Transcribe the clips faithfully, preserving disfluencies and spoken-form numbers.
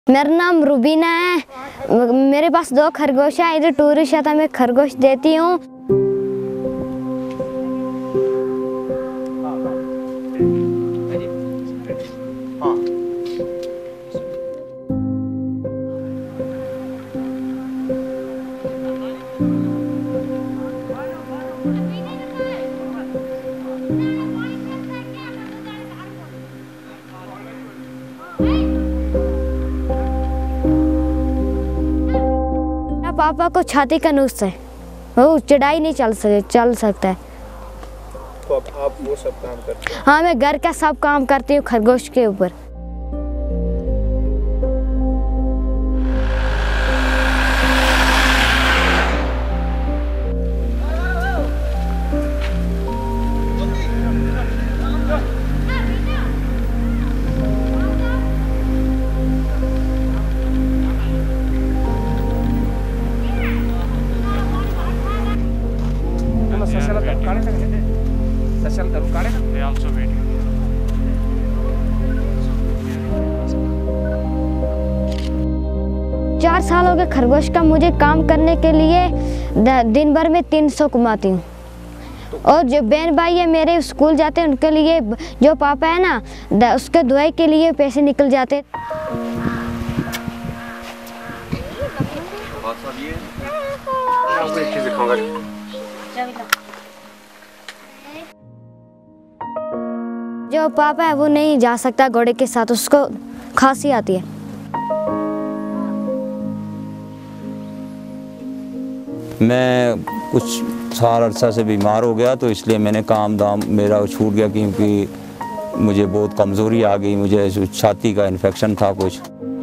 मेरा नाम रुबीना है। मेरे पास दो खरगोश है। इधर टूरिस्ट आता है, मैं खरगोश देती हूँ। पापा को छाती का नुक्स है, वो चढ़ाई नहीं चल सके चल सकता है। तो अब आप वो सब काम करते हैं? हाँ, मैं घर का सब काम करती हूँ खरगोश के ऊपर। चार साल हो गए खरगोश का मुझे काम करने के लिए। दिन भर में तीन सौ कमाती हूँ। और जो बहन भाई है मेरे स्कूल जाते हैं, उनके लिए जो पापा है ना, उसके दवाई के लिए पैसे निकल जाते। जो पापा है वो नहीं जा सकता घोड़े के साथ, उसको खांसी आती है। मैं कुछ साल अरसा से बीमार हो गया, तो इसलिए मैंने काम दाम मेरा छूट गया, क्योंकि मुझे बहुत कमज़ोरी आ गई। मुझे छाती का इन्फेक्शन था कुछ।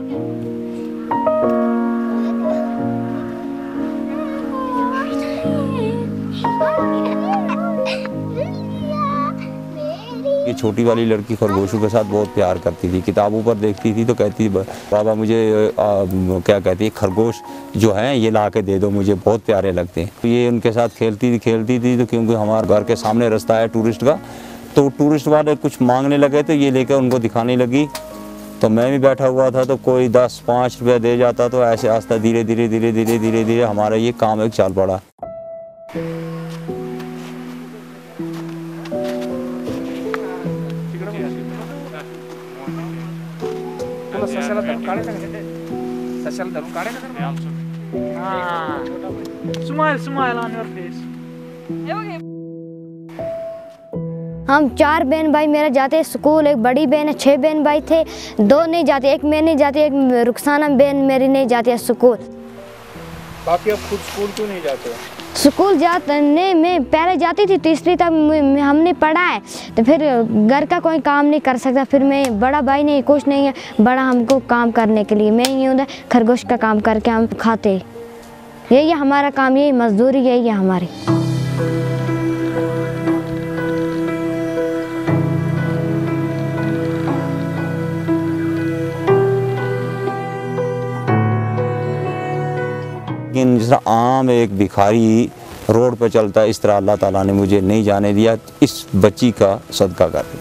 ये छोटी वाली लड़की खरगोशों के साथ बहुत प्यार करती थी। किताबों पर देखती थी तो कहती थी बाबा मुझे आ, क्या कहती है खरगोश जो हैं ये ला के दे दो, मुझे बहुत प्यारे लगते हैं। तो ये उनके साथ खेलती थी खेलती थी तो क्योंकि हमारे घर के सामने रास्ता है टूरिस्ट का, तो टूरिस्ट वाले कुछ मांगने लगे तो ये लेकर उनको दिखाने लगी। तो मैं भी बैठा हुआ था, तो कोई दस पाँच रुपये दे जाता, तो ऐसे आस्ता धीरे धीरे धीरे धीरे धीरे धीरे हमारा ये काम एक चाल पड़ा। Smile, smile on your face. हम चार बहन भाई मेरा जाते हैं स्कूल। एक बड़ी बहन है, छह बहन भाई थे, दो नहीं जाते, एक मैं नहीं जाती, एक रुखसाना बहन मेरी नहीं जाती है स्कूल। बाकी आप खुद स्कूल क्यों नहीं जाते? स्कूल जाने में पहले जाती थी, तीसरी तक हमने पढ़ा है, तो फिर घर का कोई काम नहीं कर सकता। फिर मैं बड़ा भाई नहीं, कुछ नहीं है बड़ा हमको काम करने के लिए। मैं यूँ खरगोश का काम करके हम खाते, यही है हमारा काम, यही मजदूरी यही है हमारी। लेकिन जिस तरह आम एक भिखारी रोड पे चलता है, इस तरह अल्लाह ताला ने मुझे नहीं जाने दिया। इस बच्ची का सदका कर